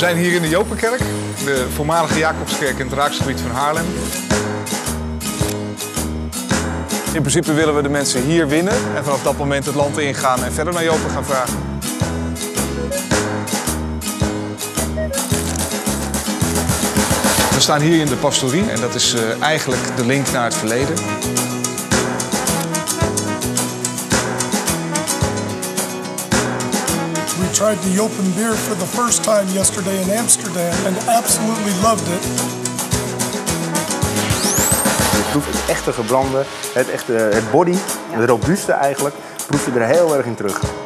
zijn hier in de Jopenkerk, de voormalige Jacobskerk in het Raaksgebied van Haarlem. In principe willen we de mensen hier winnen en vanaf dat moment het land ingaan en verder naar Jopen gaan vragen. We staan hier in de pastorie en dat is eigenlijk de link naar het verleden. We tried the Jopen beer for the first time yesterday in Amsterdam and absolutely loved it. Je proeft het echte gebrande, het body, het robuuste eigenlijk, proef je er heel erg in terug.